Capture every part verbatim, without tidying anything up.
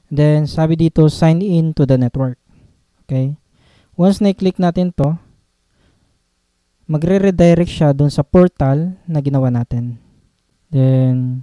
Then, sabi dito, sign in to the network. Okay? Once na-click natin to, magre-redirect siya dun sa portal na ginawa natin. Then,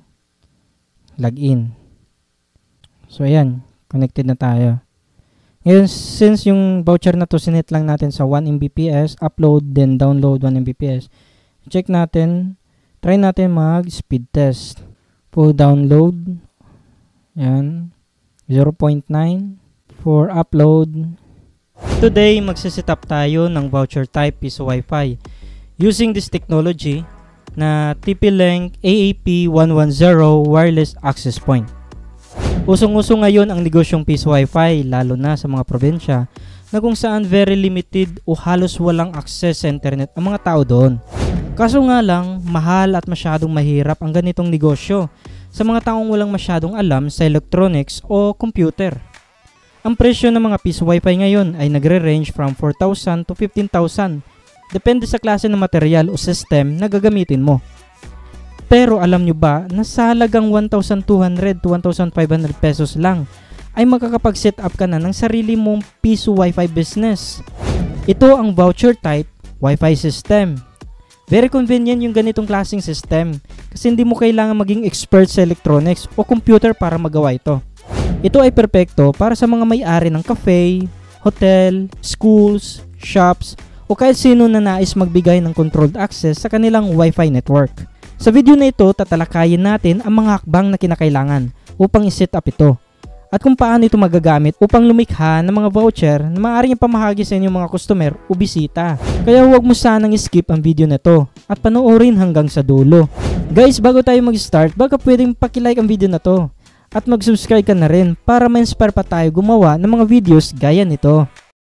login. So, ayan. Connected na tayo. Ngayon, since yung voucher na to, sinet lang natin sa one megabits, upload, then download one megabits. Check natin. Try natin mag-speed test. For download. Ayan. zero point nine. For upload. Today, magsiset up tayo ng voucher type Piso Wi-Fi using this technology na T P-Link A A P one ten Wireless Access Point. Usong-uso ngayon ang negosyong Piso Wi-Fi lalo na sa mga probinsya na kung saan very limited o halos walang access sa internet ang mga tao doon. Kaso nga lang, mahal at masyadong mahirap ang ganitong negosyo sa mga taong walang masyadong alam sa electronics o computer. Ang presyo ng mga Piso Wi-Fi ngayon ay nagre-range from four thousand to fifteen thousand. Depende sa klase ng material o system na gagamitin mo. Pero alam nyo ba na sa halagang one thousand two hundred to one thousand five hundred pesos lang ay makakapag-set up ka na ng sarili mong Piso Wi-Fi business. Ito ang voucher type Wi-Fi system. Very convenient yung ganitong klaseng system kasi hindi mo kailangan maging expert sa electronics o computer para magawa ito. Ito ay perpekto para sa mga may-ari ng cafe, hotel, schools, shops, o kahit sino na nais magbigay ng controlled access sa kanilang Wi-Fi network. Sa video na ito, tatalakayin natin ang mga hakbang na kinakailangan upang i-set up ito at kung paano ito magagamit upang lumikha ng mga voucher na maaaring ipamahagi sa inyong mga customer o bisita. Kaya huwag mo sanang skip ang video na ito at panoorin hanggang sa dulo. Guys, bago tayo mag-start, baka pwedeng pakilike ang video na to at mag-subscribe ka na rin para ma-inspire pa tayo gumawa ng mga videos gaya nito.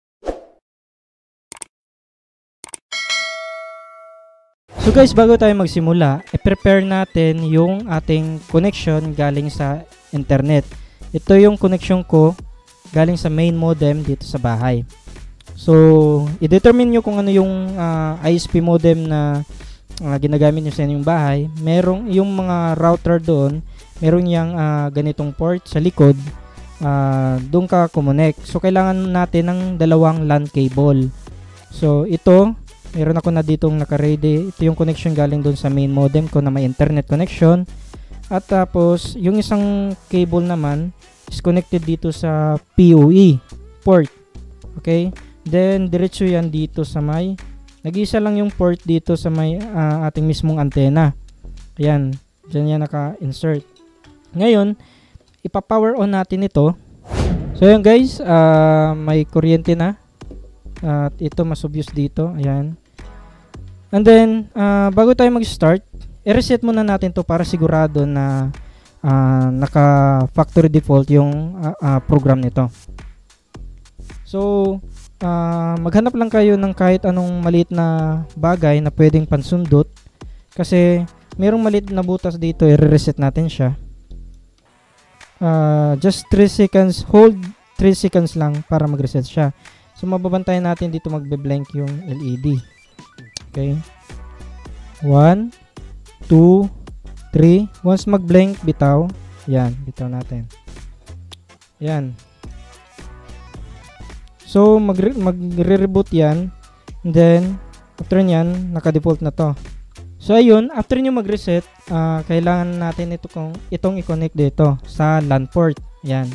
So guys, bago tayo magsimula, i-prepare natin yung ating connection galing sa internet. Ito yung connection ko galing sa main modem dito sa bahay. So, i-determine nyo kung ano yung uh, I S P modem na uh, ginagamit nyo sa inyong bahay. Merong yung mga router doon, meron yang uh, ganitong port sa likod, uh, doon ka kumonek. So, kailangan natin ng dalawang LAN cable. So, ito, meron ako na ditong naka-ready. Ito yung connection galing doon sa main modem ko na may internet connection. At tapos, yung isang cable naman is connected dito sa P O E port. Okay? Then, diretso yan dito sa may, nag-isa lang yung port dito sa may uh, ating mismong antena. Ayan, dyan yan naka-insert. Ngayon, ipa-power on natin ito. So yun guys, uh, may kuryente na. At uh, ito mas obvious dito. Ayan. And then, uh, bago tayo mag-start, i-reset muna natin to para sigurado na uh, naka-factory default yung uh, uh, program nito. So, uh, maghanap lang kayo ng kahit anong maliit na bagay na pwedeng pansundot. Kasi, mayroong maliit na butas dito, i-reset natin siya. Uh, just three seconds, hold three seconds lang para mag-reset siya. So mababantayan natin dito magbe-blank yung L E D. Okay. one, two, three. Once mag-blank, bitaw. Yan, bitaw natin. Yan. So magre-reboot yan. And then, after nyan, naka-default na to. So ayun, after nyo mag-reset, uh, kailangan natin ito kung, itong i-connect dito sa LAN port. Yan.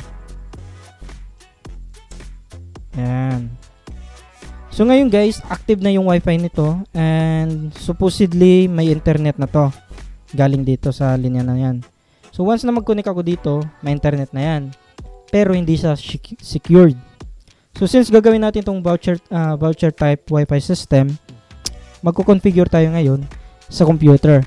Yan. So ngayon guys, active na yung Wi-Fi nito and supposedly may internet na to galing dito sa linya na yan. So once na mag-connect ako dito, may internet na yan. Pero hindi siya secured. So since gagawin natin itong voucher, uh, voucher type Wi-Fi system, magko-configure tayo ngayon sa computer.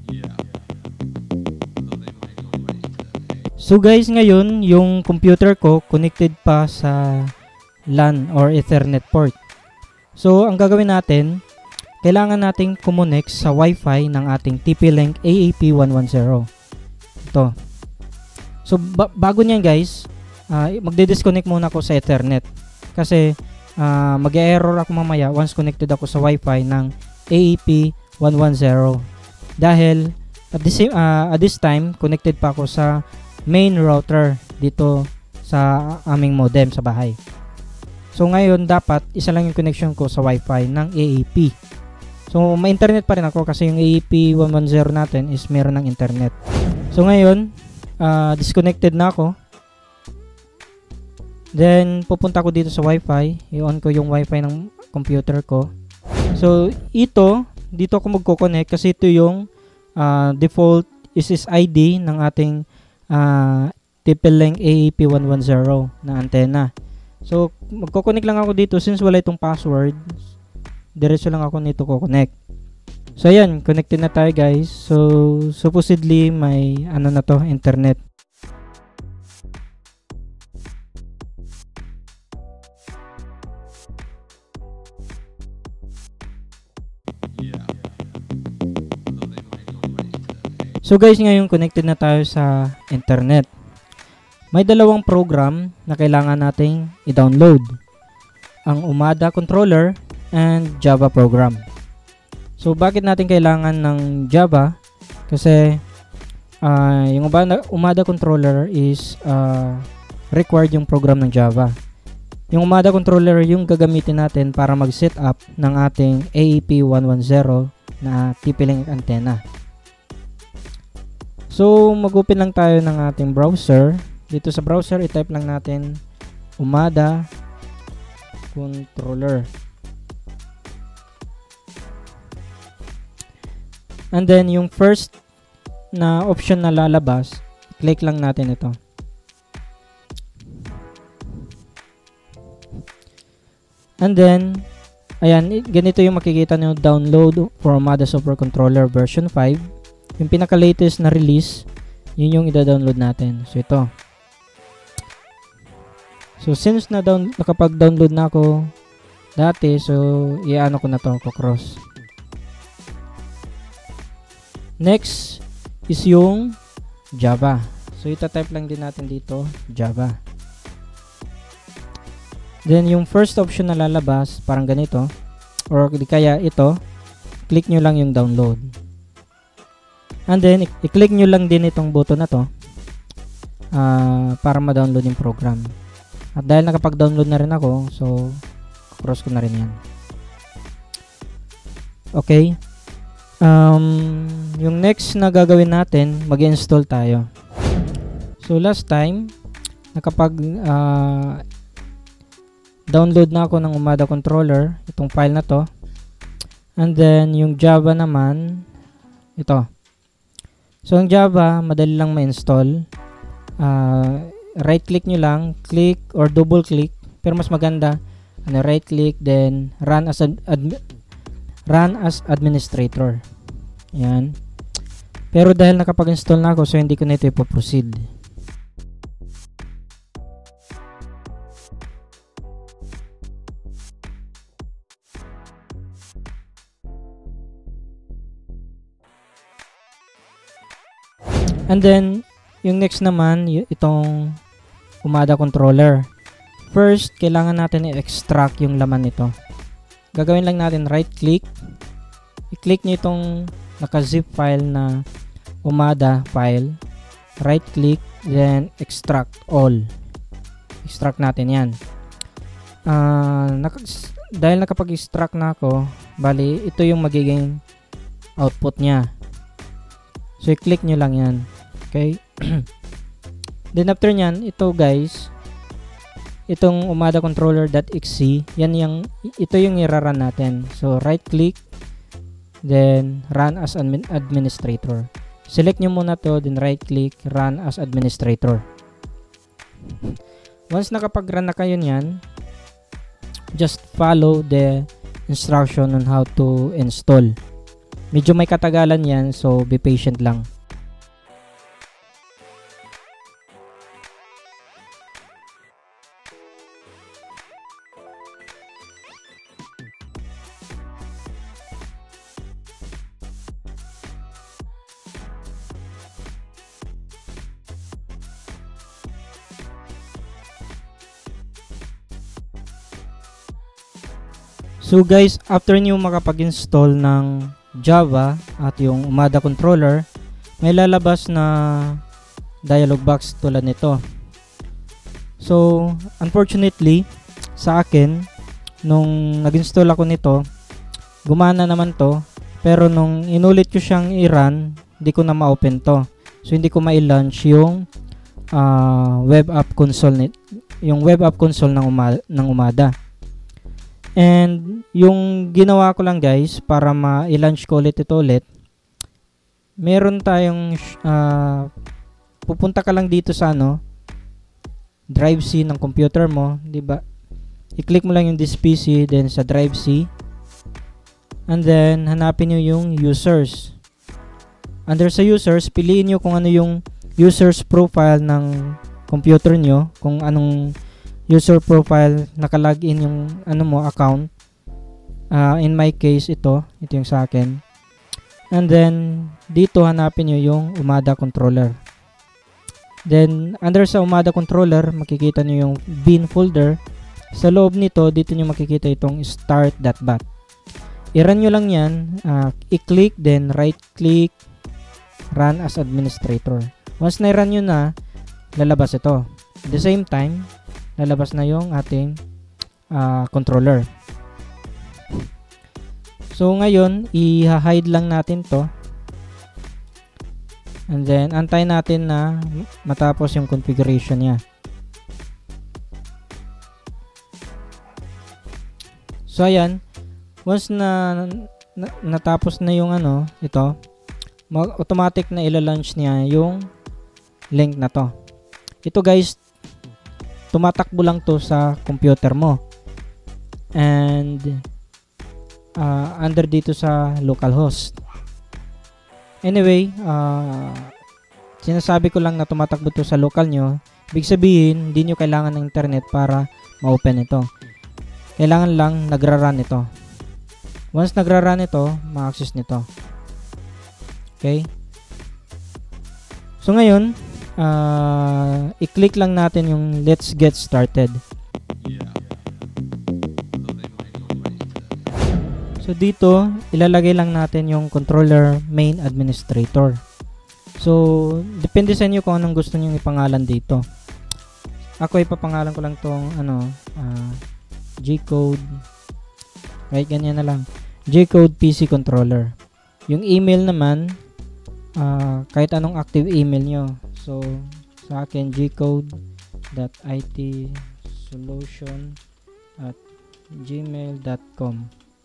So guys, ngayon yung computer ko connected pa sa LAN or Ethernet port. So ang gagawin natin, kailangan nating kumonek sa Wi-Fi ng ating T P-Link A A P one ten. Ito. So ba bago niyan guys, uh, magde-disconnect muna ako sa Ethernet kasi uh, mag-error ako mamaya once connected ako sa Wi-Fi ng A A P one ten dahil at this, uh, at this time connected pa ako sa main router dito sa aming modem sa bahay. So ngayon dapat isa lang yung connection ko sa Wi-Fi ng A A P. So may internet pa rin ako kasi yung A A P one ten natin is meron ng internet. So ngayon uh, disconnected na ako. Then pupunta ko dito sa Wi-Fi, i-on ko yung Wi-Fi ng computer ko. So ito, dito ako magko-connect kasi ito yung uh, default S S I D ng ating uh, TP-Link A A P one ten na antena. So magko-connect lang ako dito since wala itong password. Diretso lang ako nito ko-connect. So ayan, connected na tayo guys. So supposedly may ano na to, internet. So guys, ngayon connected na tayo sa internet. May dalawang program na kailangan nating i-download. Ang Umada Controller and Java program. So bakit natin kailangan ng Java? Kasi uh, yung Umada, Umada Controller is uh, required yung program ng Java. Yung Umada Controller yung gagamitin natin para mag-set up ng ating A A P one ten na TP-Link antenna. So mag-open lang tayo ng ating browser. Dito sa browser, i-type lang natin Umada Controller. And then yung first na option na lalabas, click lang natin ito. And then ayan, ganito yung makikita nyo, download for Umada Super Controller version five. Yung pinaka-latest na release, yun yung ida-download natin. So ito. So since na down, nakapag-download na ako dati, so i-ano ko na to, ko-cross. Next is yung Java. So ita-type lang din natin dito, Java. Then yung first option na lalabas, parang ganito, or di kaya ito, click nyo lang yung download. And then, i-click nyo lang din itong button na to uh, para ma-download yung program. At dahil nakapag-download na rin ako, so, cross ko na rin yan. Okay. Um, yung next na gagawin natin, mag-install tayo. So, last time, nakapag uh, download na ako ng Umada Controller, itong file na to. And then, yung Java naman, ito. So, ang Java, madali lang ma-install. Uh, right-click nyo lang, click or double-click. Pero mas maganda, ano, right-click, then run as, ad ad run as administrator. Yan. Pero dahil nakapag-install na ako, so hindi ko na ito ipoproceed. And then, yung next naman, itong Umada Controller. First, kailangan natin i-extract yung laman nito. Gagawin lang natin right-click. I-click nyo itong naka-zip file na Umada file. Right-click, then extract all. Extract natin yan. Uh, naka dahil nakapag-extract na ako, bali, ito yung magiging output niya. So, i-click nyo lang yan. Okay. Then after nyan, ito guys, itong Umada Controller.exe, yan yung, ito yung i-run natin. So right click, then run as admin administrator. Select nyo muna to, then right click, run as administrator. Once nakapag-run na kayo nyan, just follow the instruction on how to install. Medyo may katagalan yan, so be patient lang. So guys, after nyo makapag-install ng Java at yung Umada Controller, may lalabas na dialog box tulad nito. So So, unfortunately, sa akin, nung nag-install ako nito, gumana naman to. Pero nung inulit ko siyang i-run, hindi ko na ma-open to. So, hindi ko ma-launch yung uh, web app console, yung web app console ng, uma ng Umada. And, yung ginawa ko lang guys, para ma-launch ko ulit ito ulit, meron tayong, uh, pupunta ka lang dito sa ano, drive C ng computer mo, di ba? I-click mo lang yung this P C, then sa drive C, and then hanapin nyo yung users. Under sa users, piliin nyo kung ano yung users profile ng computer nyo, kung anong user profile nakalagin yung ano mo account. Uh, in my case, ito, ito yung sa akin. And then dito hanapin nyo yung Umada controller. Then, under sa Umada controller, makikita nyo yung bin folder. Sa loob nito, dito nyo makikita itong start.bat. I-run nyo lang yan. Uh, I-click, then right-click, run as administrator. Once na-run nyo na, lalabas ito. At the same time, lalabas na yung ating uh, controller. So, ngayon, i-hide lang natin to. And then, antay natin na matapos yung configuration niya. So, ayan. Once na, na natapos na yung ano, ito, automatic na ila-launch niya yung link na to. Ito guys, tumatakbo lang to sa computer mo. And, uh, under dito sa localhost. Anyway, uh, sinasabi ko lang na tumatakbo to sa local nyo. Ibig sabihin, hindi nyo kailangan ng internet para ma-open ito. Kailangan lang nagra-run ito. Once nagra-run ito, ma-access nito. Okay? So ngayon, uh, i-click lang natin yung let's get started. So dito, ilalagay lang natin yung controller main administrator. So, depende sa inyo kung anong gusto niyo ipangalan dito. Ako ipapangalan ko lang tong ano, uh, G-code. Right, ganyan na lang. G-code P C controller. Yung email naman, uh, kahit anong active email nyo. So, sa akin, gcode.itsolution at gmail dot com.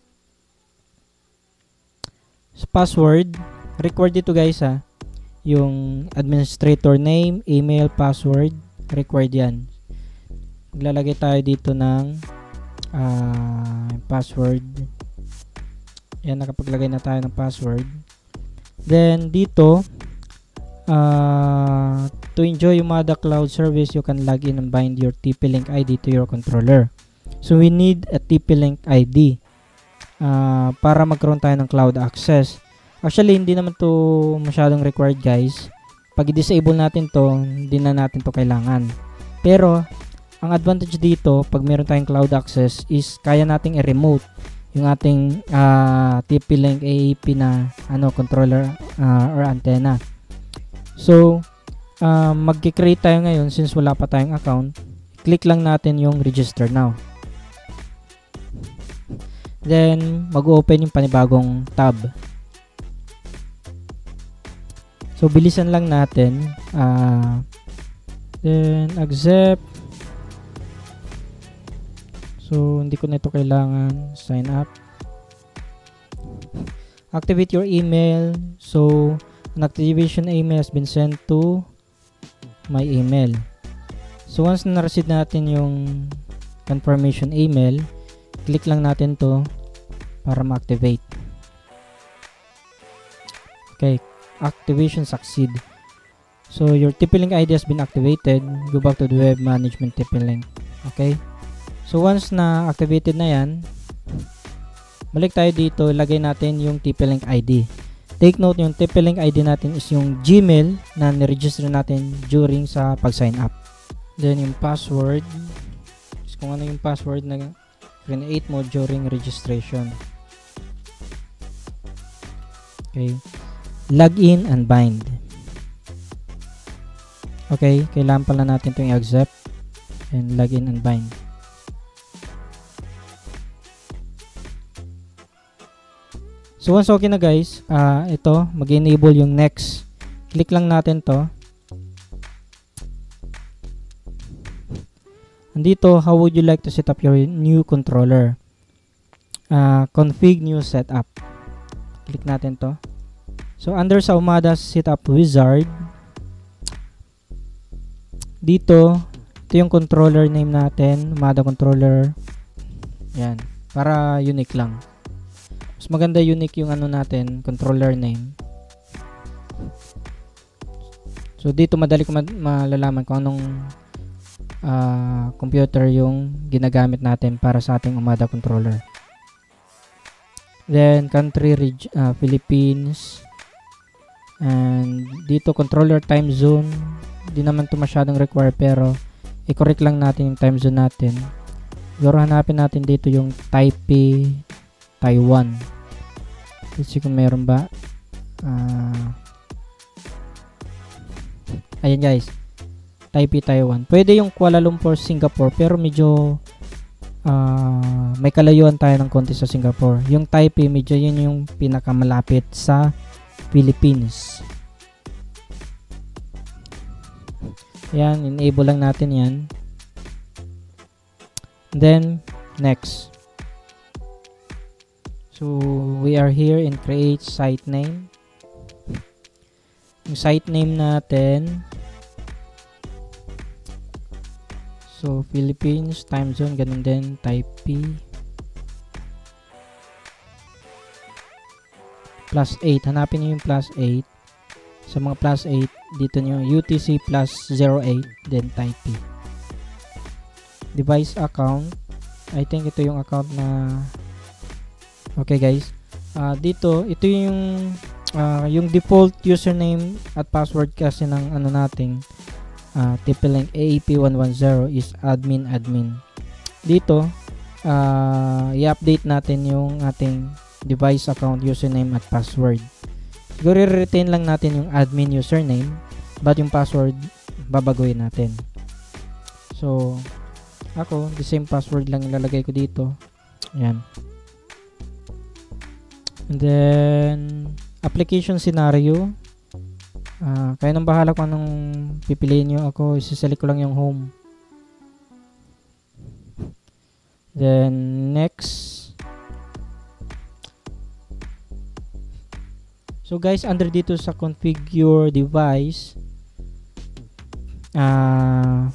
Sa password, required dito guys ha, yung administrator name, email, password, required yan. Maglalagay tayo dito ng uh, password. Yan, nakapaglagay na tayo ng password. Then dito, uh, to enjoy Umada Cloud Service, you can log in and bind your T P-Link I D to your controller. So we need a T P-Link I D. Uh, para magkaroon tayo ng cloud access. Actually, hindi naman to masyadong required guys. Pag i-disable natin to, hindi na natin to kailangan. Pero, ang advantage dito, pag meron tayong cloud access, is kaya nating i-remote yung ating uh, T P-Link A A P na ano, controller uh, or antenna. So, uh, mag-create tayo ngayon since wala pa tayong account. Click lang natin yung register now. Then, mag-open yung panibagong tab. So, bilisan lang natin. Uh, then, accept. So, hindi ko na ito kailangan. Sign up. Activate your email. So, an activation email has been sent to my email. So, once na na-receive natin yung confirmation email, click lang natin to para ma-activate. Okay, activation succeed. So your T P-Link I D has been activated. Go back to the web management T P-Link. Okay, so once na activated na yan, balik tayo dito, ilagay natin yung T P-Link I D. Take note, yung T P-Link I D natin is yung Gmail na niregister natin during sa pag-sign up. Then yung password, kung ano yung password na create mo during registration. Okay. Login and bind. Okay, kailangan pala natin itong i-accept. and login and bind. So once okay na guys, uh, ito mag-enable yung next. Click lang natin to. Andito, how would you like to set up your new controller? Uh, config new setup. Click natin to. So under sa Umada setup wizard, dito, ito yung controller name natin, Umada controller. Yan, para unique lang. Mas maganda unique yung ano natin, controller name. So dito madali ko ma malalaman kung anong uh, computer yung ginagamit natin para sa ating Umada controller. Then country reg uh, Philippines. And dito controller time zone. Hindi naman ito masyadong require, pero i-correct lang natin yung time zone natin. Siguro hanapin natin dito yung Taipei, Taiwan. Let's see kung meron ba. Uh, ayan guys, Taipei, Taiwan. Pwede yung Kuala Lumpur, Singapore, pero medyo uh, may kalayuan tayo ng konti sa Singapore. Yung Taipei, medyo yun yung pinakamalapit sa Philippines. Yan, enable lang natin yan. Then, next. So, we are here in create site name. Yung site name natin, so, Philippines, time zone, ganun din, Taipei. Plus eight, hanapin niyo yung plus eight. Sa mga plus eight, dito nyo U T C plus zero eight, then Taipei. Device account, I think ito yung account na okay guys. Uh, dito, ito yung uh, yung default username at password kasi ng ano nating uh, T P Link A A P one ten is admin admin. Dito, uh, i-update natin yung ating device account username at password. Siguro i-retain lang natin yung admin username, but yung password babaguhin natin. So ako, the same password lang ilalagay ko dito. Ayan. And then application scenario, uh, kayo nang bahala kung anong pipiliin nyo. Ako, isi-select ko lang yung home. Then next. So guys, under dito sa configure device, uh,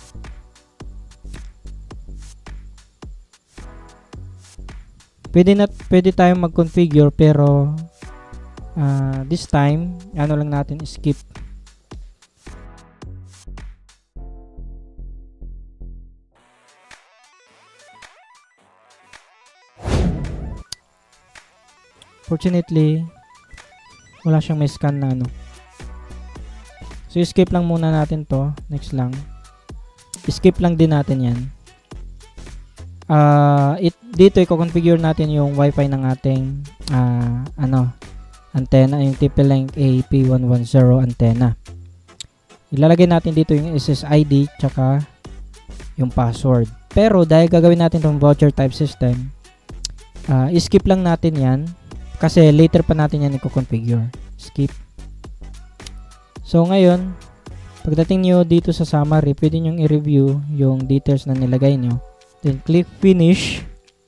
pwede na pwede tayong mag-configure, pero uh, this time ano lang natin, skip. Fortunately, wala siyang may scan na ano. So, skip lang muna natin to. Next lang. Skip lang din natin yan. Uh, it, dito, i-configure natin yung wifi ng ating uh, ano, antenna, yung T P Link A A P one ten antenna. Ilalagay natin dito yung S S I D tsaka yung password. Pero, dahil gagawin natin itong voucher type system, uh, skip lang natin yan. Kasi later pa natin yan i-configure. Skip. So ngayon, pagdating nyo dito sa summary, pwede nyo i-review yung details na nilagay nyo. Then click finish.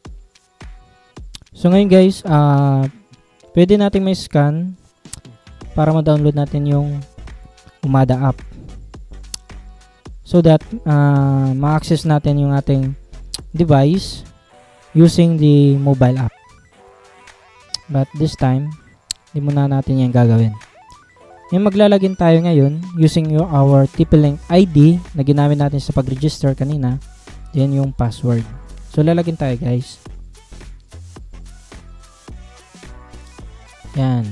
So ngayon guys, uh, pwede natin may scan para ma-download natin yung Umada app. So that uh, ma-access natin yung ating device using the mobile app. But this time, hindi muna natin yan gagawin. Yung maglalagin tayo ngayon using your, our T P Link I D na ginamit natin sa pag-register kanina. Yan yung password. So, lalagin tayo guys. Yan.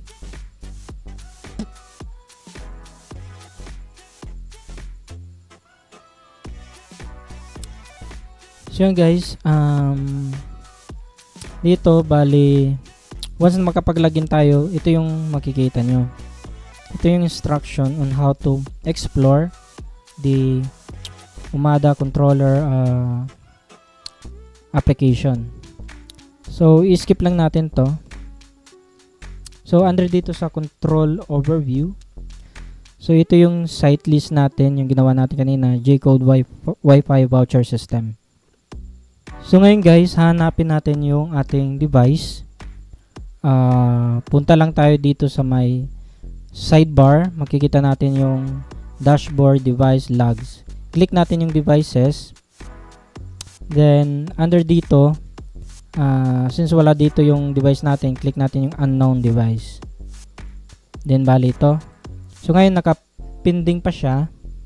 So, yan guys. Um, dito, bali, once na makapag-login tayo, ito yung makikita nyo. Ito yung instruction on how to explore the UMADA controller uh, application. So, i-skip lang natin to. So, under dito sa control overview, so ito yung site list natin, yung ginawa natin kanina, J-Code Wi-Fi voucher system. So, ngayon guys, hanapin natin yung ating device. Uh, punta lang tayo dito sa may sidebar. Makikita natin yung dashboard device logs. Click natin yung devices. Then, under dito, uh, since wala dito yung device natin, click natin yung unknown device. Then, bali ito. So, ngayon, nakapinding pa siya.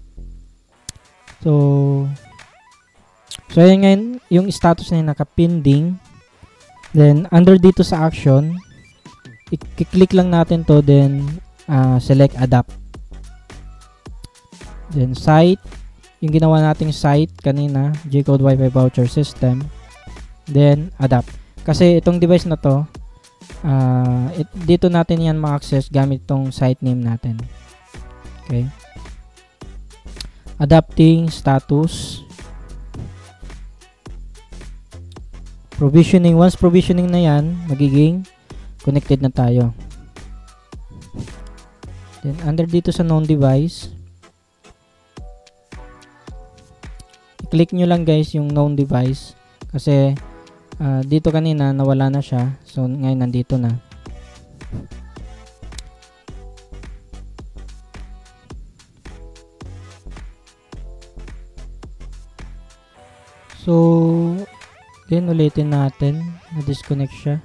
So, so ayan ngayon, yung status na yun, nakapinding. Then, under dito sa action, i-click lang natin to, then, uh, select adapt. Then, site, yung ginawa nating site kanina, J-Code Wi-Fi voucher system. Then, adapt. Kasi itong device na to, uh, it, dito natin yan ma-access gamit itong site name natin. Okay. Adapting status. Provisioning. Once provisioning na yan, magiging connected na tayo. Then, under dito sa known device, i-click nyo lang guys yung known device. Kasi, uh, dito kanina, nawala na siya. So, ngayon, nandito na. So, then ulitin natin na disconnect siya.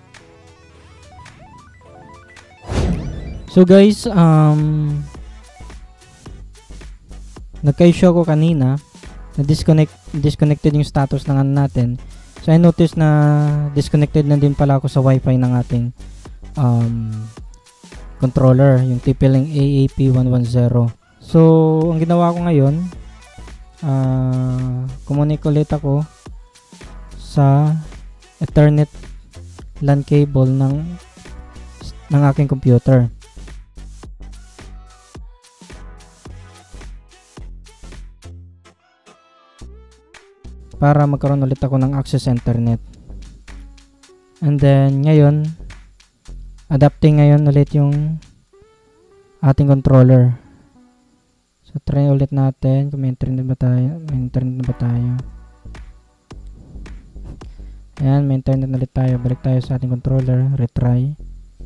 So guys, um nagka-issue ako kanina na disconnect disconnected yung status ng ano natin. So I noticed na disconnected na din pala ako sa Wi-Fi ng ating um controller, yung T P-Link A A P one ten. So ang ginawa ko ngayon, uh, communicate ulit ako sa Ethernet LAN cable ng ng aking computer. Para magkaroon ulit ako ng access internet. And then ngayon, adapting ngayon ulit yung ating controller. So try ulit natin kung may internet ba tayo, may internet na ba tayo. Ayan, may internet na ulit tayo. Balik tayo sa ating controller. Retry.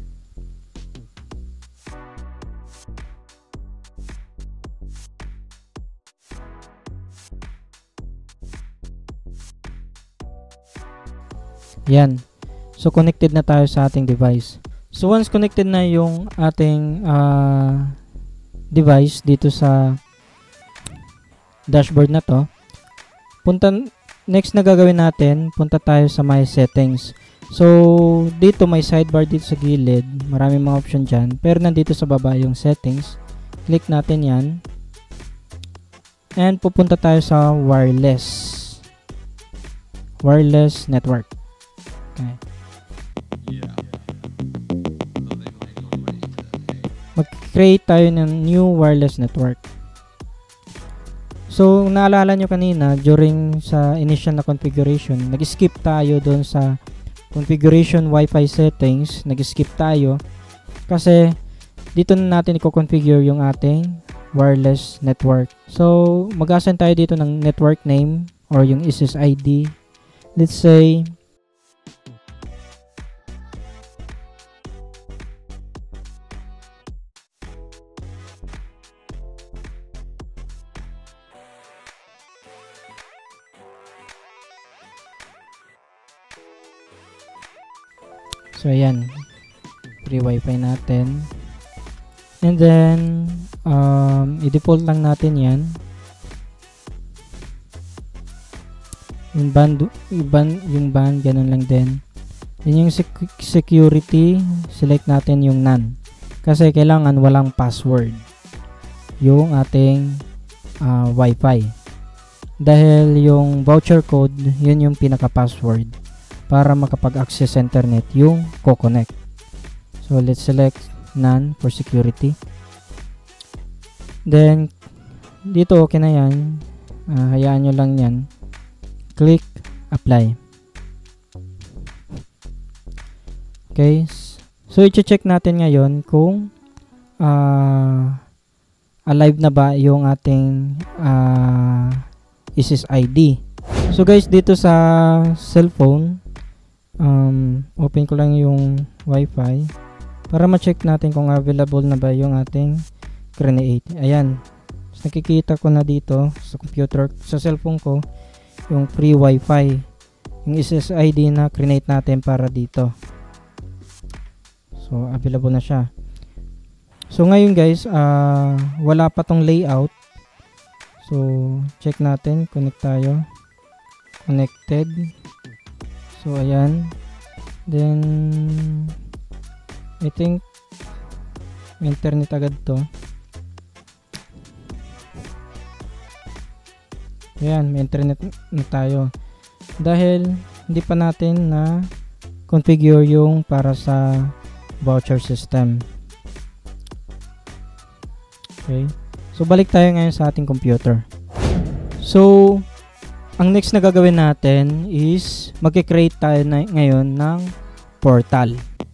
Ayan. So, connected na tayo sa ating device. So, once connected na yung ating uh, device dito sa dashboard na to, punta next na gagawin natin, punta tayo sa my settings. So, dito may sidebar dito sa gilid. Maraming mga option dyan. Pero nandito sa baba yung settings. Click natin yan. And pupunta tayo sa wireless. Wireless network. Okay. Mag-create tayo ng new wireless network. So, naalala nyo kanina, during sa initial na configuration, nag-skip tayo doon sa configuration Wi-Fi settings. Nag-skip tayo kasi dito na natin i-configure yung ating wireless network. So, mag-assign tayo dito ng network name or yung S S I D. Let's say, so, ayan. Free Wi-Fi natin. And then, um, i-default lang natin yan. Yung band, yung band, yung band, ganun lang din. Then, yung sec security, select natin yung none. Kasi kailangan walang password yung ating uh, Wi-Fi. Dahil yung voucher code, yun yung pinaka-password para makapag-access sa internet yung co-connect. So, let's select none for security. Then, dito okay na yan. Uh, hayaan nyo lang yan. Click apply. Okay. So, i-check natin ngayon kung uh, alive na ba yung ating uh, S S I D. So, guys, dito sa cellphone, um, open ko lang yung Wi-Fi para ma-check natin kung available na ba yung ating create. Ayan. So, nakikita ko na dito sa computer, sa cellphone ko, yung free Wi-Fi. Yung S S I D na create natin para dito. So, available na siya. So, ngayon guys, uh, wala pa tong layout. So, check natin. Connect tayo. Connected. So, ayan. Then, I think, may internet agad to. Ayan, may internet na tayo. Dahil, hindi pa natin na configure yung para sa voucher system. Okay. So, balik tayo ngayon sa ating computer. So, ang next na gagawin natin is mag-create tayo na ngayon ng portal.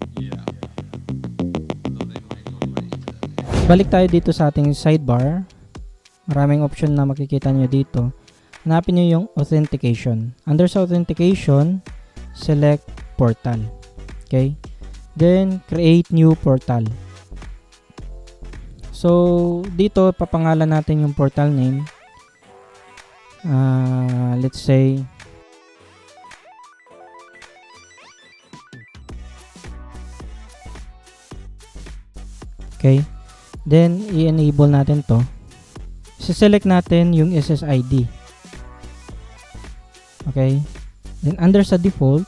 Balik tayo dito sa ating sidebar. Maraming option na makikita nyo dito. Hanapin nyo yung authentication. Under sa authentication, select portal. Okay. Then, create new portal. So, dito, papangalan natin yung portal name. Uh, let's say, okay. Then, i-enable natin to. Select natin yung S S I D. Okay. Then, under sa default,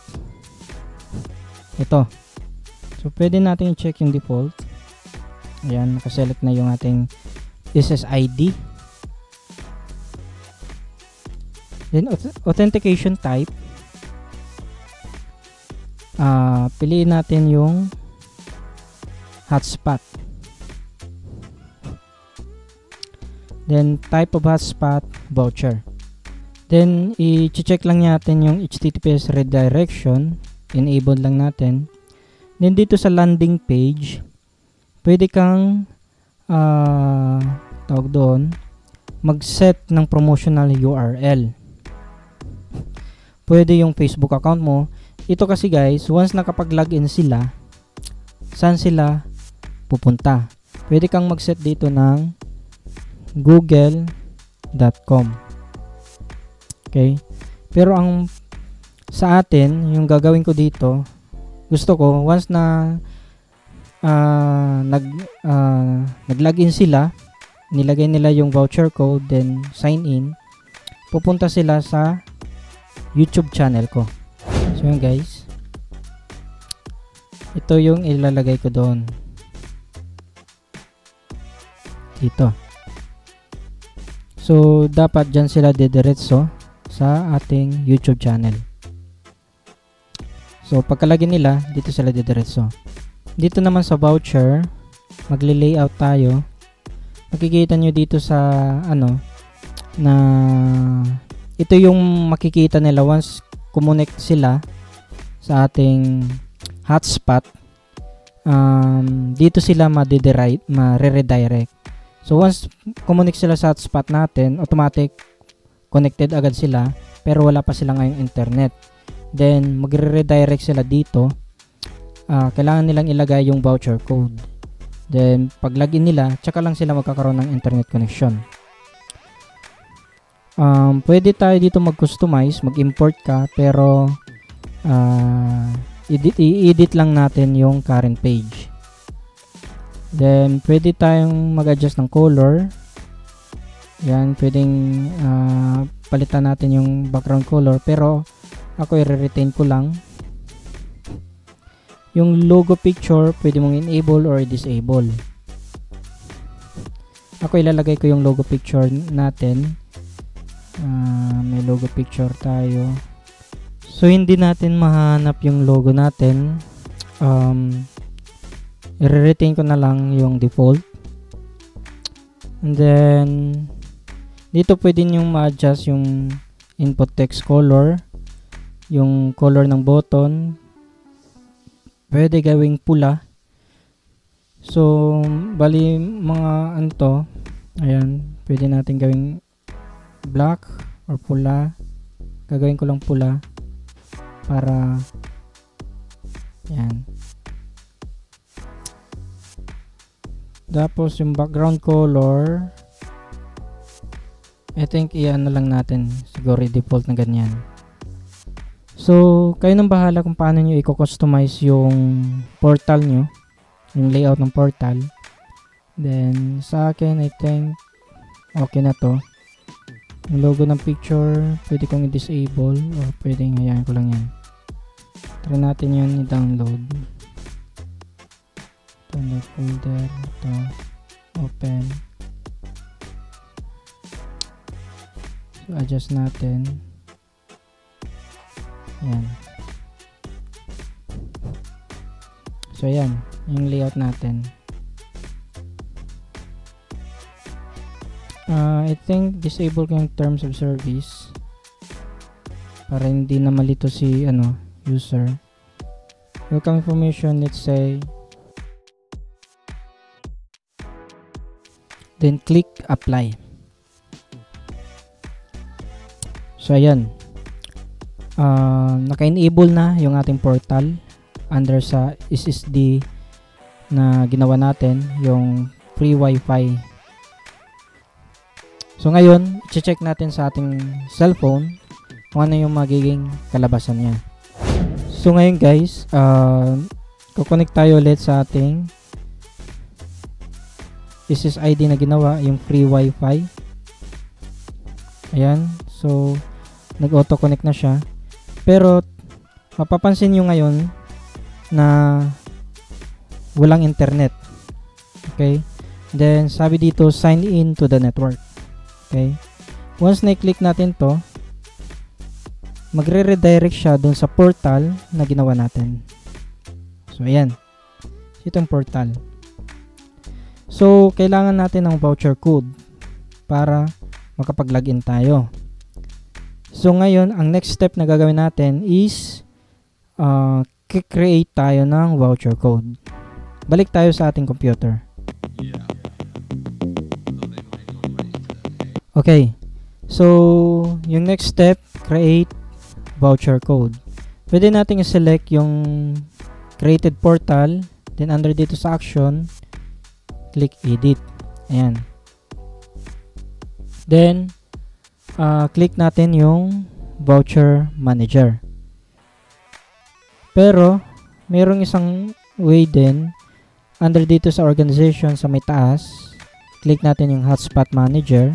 ito. So, pwede natin i-check yung default. Ayan, nakaselect na yung ating S S I D. Then, authentication type. Uh, piliin natin yung hotspot. Then, type of hotspot, voucher. Then, i-check lang natin yung H T T P S redirection. Enable lang natin. Then, dito sa landing page, pwede kang uh, tawag doon, mag-set ng promotional U R L. Pwede yung Facebook account mo. Ito kasi guys, once nakapag-login sila, saan sila pupunta? Pwede kang mag-set dito ng google dot com. Okay? Pero ang sa atin, yung gagawin ko dito, gusto ko, once na uh, nag, uh, nag-login sila, nilagay nila yung voucher code, then sign in, pupunta sila sa YouTube channel ko. So yun guys, ito yung ilalagay ko doon. Dito. So dapat dyan sila didiretso sa ating YouTube channel. So pagkalagay nila, dito sila didiretso. Dito naman sa voucher, magli-layout tayo. Makikita nyo dito sa ano na ito yung makikita nila once connect sila sa ating hotspot. Um, dito sila ma-redirect, ma-redirect. So once connect sila sa hotspot natin, automatic connected agad sila, pero wala pa sila ngayong internet. Then magre-redirect sila dito. Uh, kailangan nilang ilagay yung voucher code. Then pag login nila, tsaka lang sila magkakaroon ng internet connection. Um, pwede tayo dito mag-customize, mag-import ka, pero uh, edit, i-edit lang natin yung current page. Then pwede tayong mag-adjust ng color. Yan, pwedeng uh, palitan natin yung background color, pero ako i-retain ko lang. Yung logo picture, pwede mong enable or disable. Ako ilalagay ko yung logo picture natin. Uh, may logo picture tayo. So, hindi natin mahanap yung logo natin. Um, i-retain ko na lang yung default. And then, Dito pwede nyo ma-adjust yung input text color, yung color ng button. Pwede gawing pula. So, bali mga ano to, ayan, pwede natin gawing black or pula. Gagawin ko lang pula para ayan. Tapos yung background color, I think i-ano lang natin, siguro i-default na ganyan. So, kayo nang bahala kung paano nyo i-customize yung portal nyo, yung layout ng portal. Then, sa akin, I think okay na to. Yung logo ng picture, pwede kong i-disable or pwede hayaan ko lang yan. Try natin yun i-download. Download folder, ito, open. So, adjust natin. Yan. So, yan. Yung layout natin. Uh, I think disable ko yung terms of service para hindi na malito si ano user. Welcome information, let's say, then click apply. So ayan, uh, naka-enable na yung ating portal under sa S S D na ginawa natin, yung free wifi. So ngayon, i-check natin sa ating cellphone kung ano yung magiging kalabasan niya. So ngayon guys, uh, kukonect tayo ulit sa ating S S I D na ginawa, yung free wifi. Ayan, so nag-auto connect na siya. Pero mapapansin nyo ngayon na walang internet. Okay, then sabi dito, sign in to the network. Okay, once na-click natin to, magre-redirect siya dun sa portal na ginawa natin. So ayan, itong portal. So kailangan natin ng voucher code para makapag-login tayo. So ngayon, ang next step na gagawin natin is uh, create tayo ng voucher code. Balik tayo sa ating computer. Okay, so yung next step, create voucher code. Pwede natin i-select yung created portal, then under dito sa action, click edit. Ayan. Then, uh, click natin yung voucher manager. Pero, mayroong isang way din, under dito sa organization sa may taas, click natin yung hotspot manager.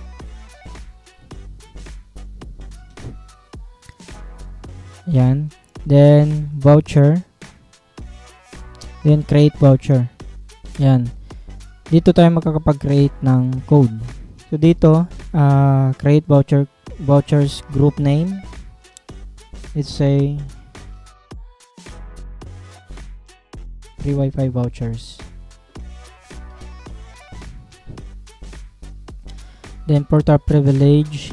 Yan. Then, voucher. Then, create voucher. Yan. Dito tayo makakapag-create ng code. So, dito, uh, create voucher, vouchers group name. Let's say, free wifi vouchers. Then, portal privilege.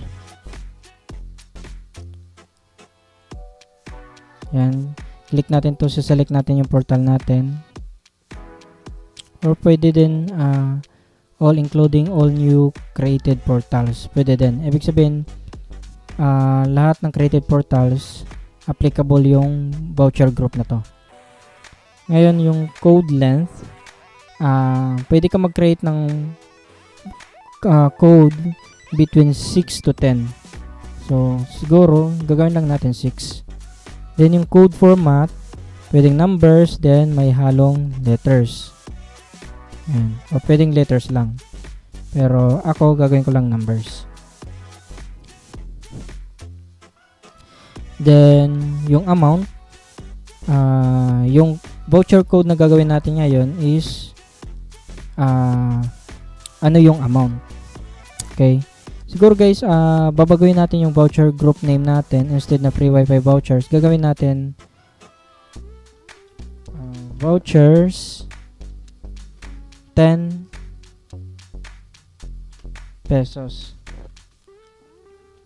Yan. Click natin to, select natin yung portal natin. Or pwede din uh, all including all new created portals. Pwede din. Ibig sabihin, uh, lahat ng created portals, applicable yung voucher group na to. Ngayon, yung code length, uh, pwede ka mag-create ng uh, code between six to ten. So, siguro, gagawin lang natin six. Then yung code format, pwedeng numbers, then may halong letters. Ayan. O pwedeng letters lang. Pero ako, gagawin ko lang numbers. Then, yung amount, uh, yung voucher code na gagawin natin ngayon is uh, ano yung amount. Okay? Siguro guys, uh, babaguhin natin yung voucher group name natin instead na free wifi vouchers. Gagawin natin uh, vouchers ten pesos.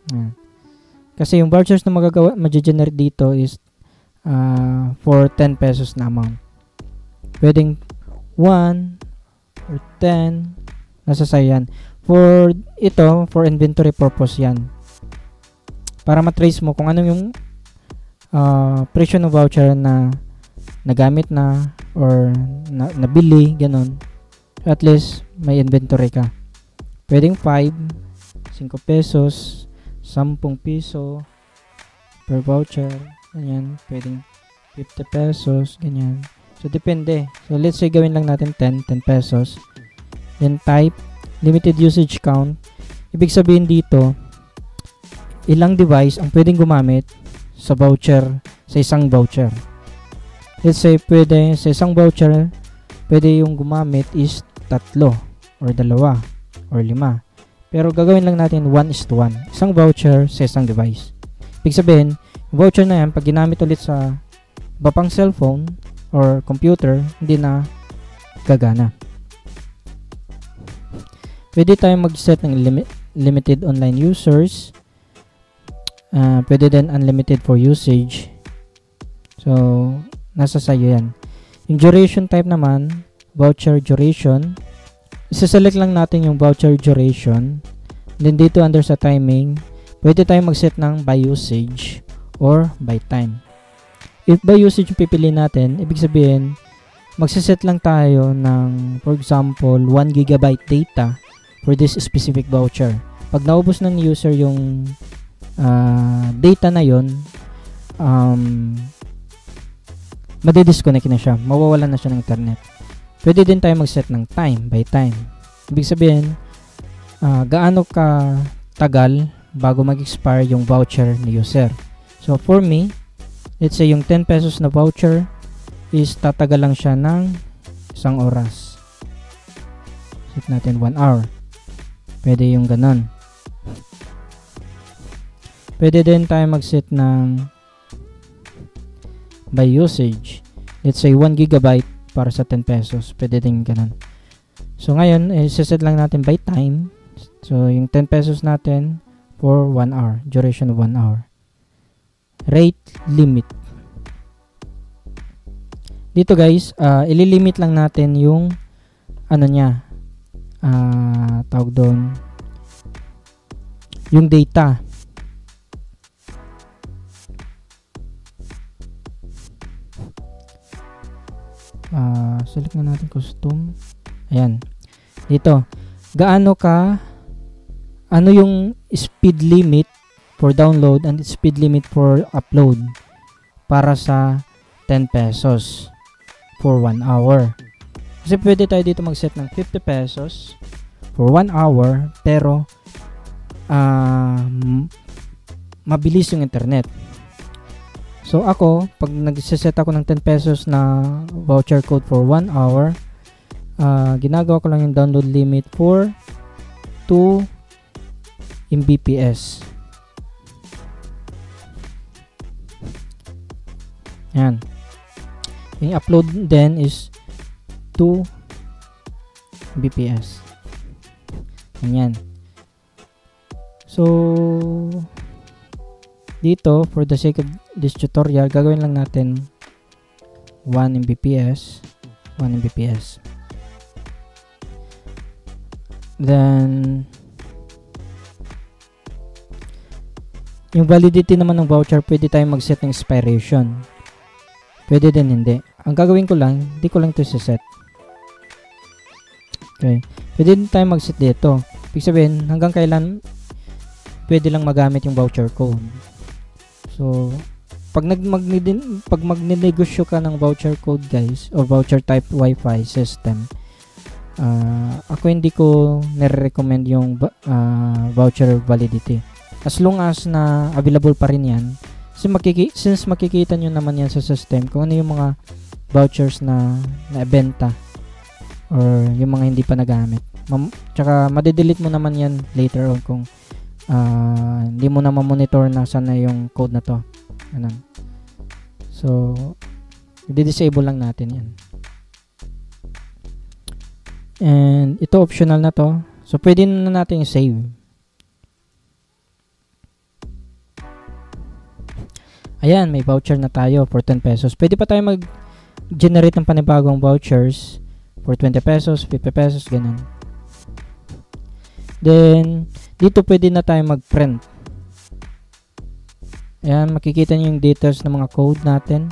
Ayan. Kasi yung vouchers na magagawa, mag-generate dito is uh, for ten pesos na amount. Pwedeng one or ten. Nasa sa'yo yan. For ito, for inventory purpose yan. Para matrace mo kung ano yung uh, presyo ng voucher na nagamit na or na, nabili, ganun. At least may inventory ka. Pwedeng five, five pesos, ten piso per voucher, ganyan. Pwedeng fifty pesos, ganyan. So depende. So let's say gawin lang natin ten, ten pesos. Then type limited usage count. Ibig sabihin dito, ilang device ang pwedeng gumamit sa voucher, sa isang voucher. Let's say pwede sa isang voucher, pwede yung gumamit is tatlo or dalawa or lima. Pero gagawin lang natin one is to one. Isang voucher sa isang device. Ibig sabihin, yung voucher na yan, pag ginamit ulit sa iba pang cellphone or computer, hindi na gagana. Pwede tayong mag-set ng limit, limited online users. Uh, pwede din unlimited for usage. So, nasa sayo yan. Yung duration type naman, voucher duration. Isa-select lang natin yung voucher duration. Then dito under sa timing, pwede tayong mag-set ng by usage or by time. If by usage yung pipili natin, ibig sabihin, magsiset lang tayo ng, for example, one gigabyte data for this specific voucher. Pag naubos ng user yung uh, data na yon, um, madidisconnect na siya. Mawawalan na siya ng internet. Pwede din tayo mag-set ng time by time. Ibig sabihin, uh, gaano ka tagal bago mag-expire yung voucher ni user. So, for me, let's say yung ten pesos na voucher is tatagal lang siya ng isang oras. Set natin one hour. Pwede yung ganon. Pwede din tayo mag-set ng by usage. Let's say one gigabyte para sa ten pesos. Pwede din ganun. So ngayon, eh, set lang natin by time. So yung ten pesos natin for one hour. Duration of one hour. Rate limit. Dito guys, uh, ililimit lang natin yung ano niya. Uh, tawag doon. Yung data. Uh, select na natin custom. Ayan. Dito. Gaano ka, ano yung speed limit for download and speed limit for upload para sa ten pesos for one hour. Kasi pwede tayo dito mag-set ng fifty pesos for one hour pero uh, mabilis yung internet. So ako, pag nag-set ako ng ten pesos na voucher code for one hour, uh, ginagawa ko lang yung download limit for two megabits per second. Yan. Yung upload din is two megabits per second. Yan. So, dito, for the sake of this tutorial, gagawin lang natin one megabits per second, one megabits per second. Then, yung validity naman ng voucher, pwede tayong mag-set ng expiration. Pwede din hindi. Ang gagawin ko lang, di ko lang ito set. Okay. Pwede din tayong mag-set dito. Ibig sabihin, hanggang kailan pwede lang magamit yung voucher code. So, pag nag pag magne-negosyo ka ng voucher code guys, o voucher type Wi-Fi system, uh, ako hindi ko nire-recommend yung uh, voucher validity. As long as na available pa rin yan, since, makiki since makikita nyo naman yan sa system kung ano yung mga vouchers na na-benta or yung mga hindi pa nagamit. Mam tsaka madidelete mo naman yan later on kung Uh, hindi mo na ma-monitor na sana yung code na to. Ganun. So, i-disable lang natin yan. And ito optional na to. So, pwede na natin save. Ayan, may voucher na tayo for ten pesos. Pwede pa tayo mag-generate ng panibagong vouchers for twenty pesos, fifty pesos, ganun. Then, dito pwede na tayo mag-print. Ayan, makikita nyo yung details ng mga code natin.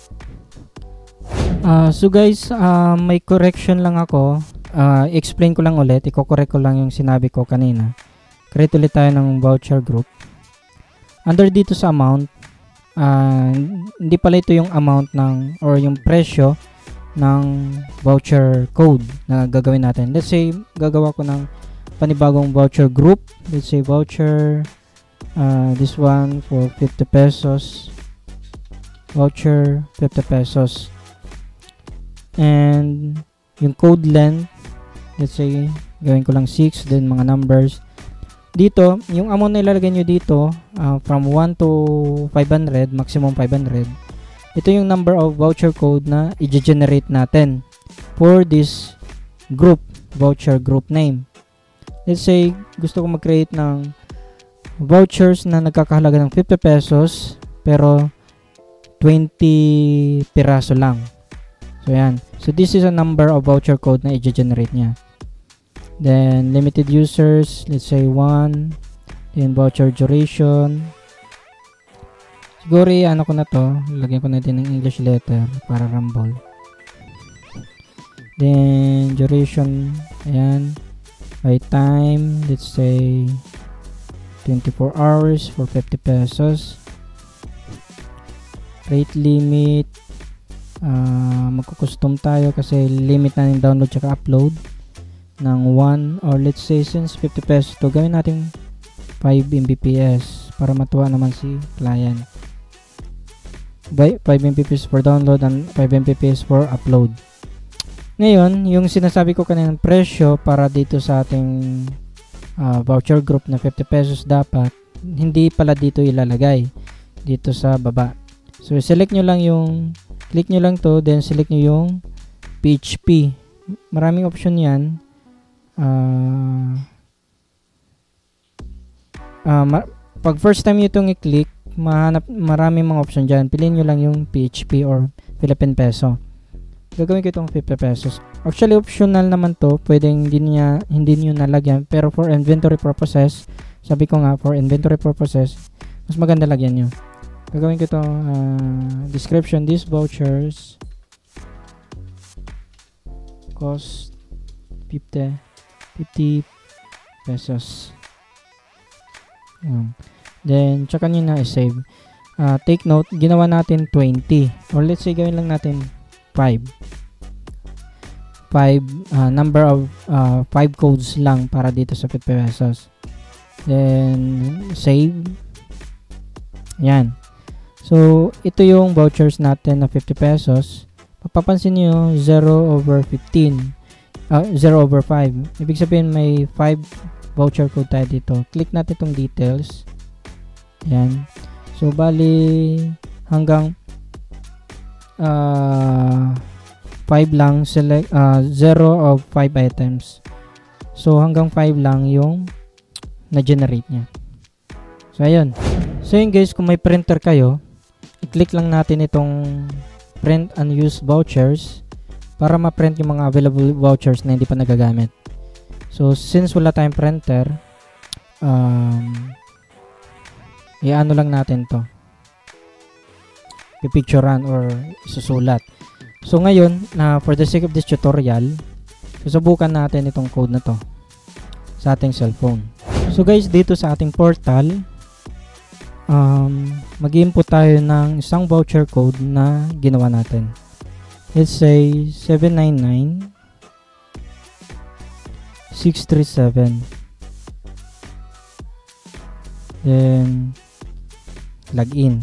Uh, so guys, uh, may correction lang ako. Uh, explain ko lang ulit. Iko-correct ko lang yung sinabi ko kanina. Create ulit tayo ng voucher group. Under dito sa amount, uh, hindi pala ito yung amount ng or yung presyo ng voucher code na gagawin natin. Let's say gagawa ko ng panibagong voucher group. Let's say voucher uh, this one for fifty pesos, voucher fifty pesos, and yung code length, let's say gawin ko lang six, then mga numbers. Dito, yung amount na ilalagay nyo dito, uh, from one to five hundred, maximum five hundred, ito yung number of voucher code na i-generate natin for this group, voucher group name. Let's say, gusto ko mag-create ng vouchers na nagkakahalaga ng fifty pesos, pero twenty piraso lang. So, yan. So, this is a number of voucher code na i-generate niya. Then limited users, let's say one. Then voucher duration, siguro ano ko na to, lagyan ko na din ng English letter para rumble. Then duration, ayan, by time, let's say twenty-four hours for fifty pesos. Rate limit, uh, magko-custom tayo kasi limit na yung download tsaka upload ng one, or let's say since fifty pesos to, gawin natin five megabits para matuwa naman si client. By five megabits for download and five megabits for upload. Ngayon, yung sinasabi ko kanina ng presyo para dito sa ating uh, voucher group na fifty pesos, dapat hindi pala dito ilalagay, dito sa baba. So select nyo lang yung, click nyo lang to, then select nyo yung P H P. Maraming option yan. Uh, uh, ma pag first time nyo itong i-click, mahanap, maraming mga option dyan. Piliin nyo lang yung P H P or Philippine Peso. Gagawin ko itong fifty pesos. Actually, optional naman to. Pwedeng hindi, niya, hindi nyo nalagyan. Pero for inventory purposes, sabi ko nga, for inventory purposes, mas maganda lagyan nyo. Gagawin ko itong uh, description. These vouchers cost fifty pesos. Um, then, tsaka nyo na i-save. Uh, take note, ginawa natin twenty. Or let's say, gawin lang natin five. five, uh, number of uh, five codes lang para dito sa fifty pesos. Then, save. Yan. So, ito yung vouchers natin na fifty pesos. Papapansin nyo, zero over fifteen. Uh, zero over five. Ibig sabihin may five voucher code tayo dito. Click natin itong details. Yan. So, bali hanggang uh, five lang. Select uh, zero of five items. So, hanggang five lang yung na-generate niya. So, ayun. So, yun guys, kung may printer kayo, i-click lang natin itong print unused vouchers para ma-print yung mga available vouchers na hindi pa nagagamit. So, since wala tayong printer, um, i-ano lang natin to. I-picturean or susulat. So, ngayon, na for the sake of this tutorial, susubukan natin itong code na to sa ating cellphone. So, guys, dito sa ating portal, um, mag-input tayo ng isang voucher code na ginawa natin. Let's say seven nine nine six three seven. Then login.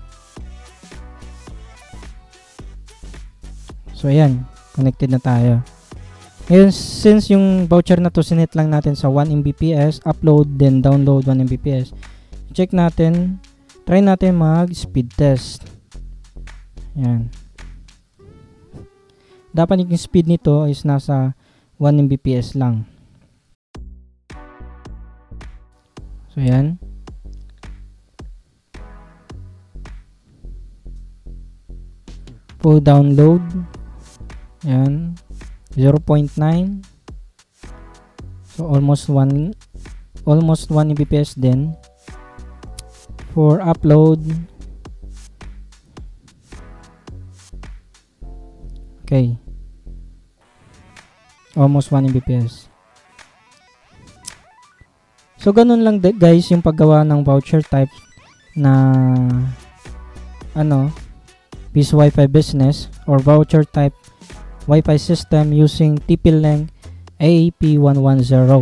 So ayan, connected na tayo. Ngayon, since yung voucher na to sinet lang natin sa one megabits, upload then download one megabits. Check natin, try natin mag speed test. Ayan. Dapat yung speed nito is nasa one megabits lang. So, ayan. full download. Yan. zero point nine. So almost one almost one Mbps din. For upload, okay, almost one Mbps. So ganun lang guys yung paggawa ng voucher type na ano, Peace Wi-Fi business or voucher type Wi-Fi system using T P-Link A E P one ten.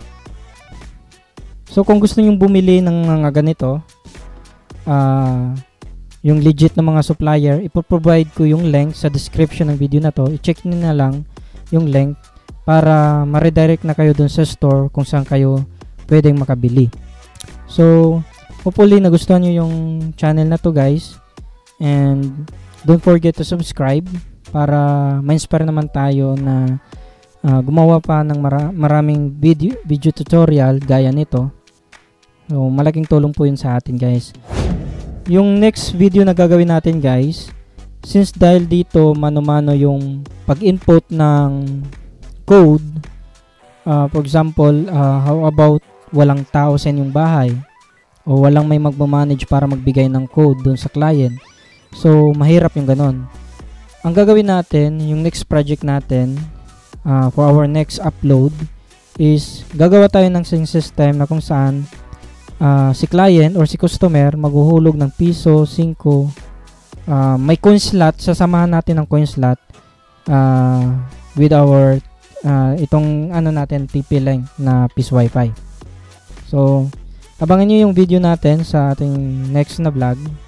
So kung gusto niyo bumili ng mga ganito, uh, yung legit na mga supplier, ipoprovide ko yung link sa description ng video na to. I-check niyo na lang yung link para ma-redirect na kayo dun sa store kung saan kayo pwedeng makabili. So hopefully nagustuhan nyo yung channel na to guys, and don't forget to subscribe para ma-inspire naman tayo na uh, gumawa pa ng mara maraming video, video tutorial gaya nito. So malaking tulong po yun sa atin guys. Yung next video na gagawin natin guys, since dahil dito mano-mano yung pag-input ng code, uh, for example, uh, how about walang tao sa inyong bahay o walang may magmamanage para magbigay ng code dun sa client. So mahirap yung ganon. Ang gagawin natin, yung next project natin uh, for our next upload is gagawa tayo ng system na kung saan uh, si client or si customer maghuhulog ng piso, singko, uh, may coin slot, sasamahan natin ng coin slot uh, with our uh, itong ano natin T P-Link na Peace Wi-Fi. So abangan nyo yung video natin sa ating next na vlog.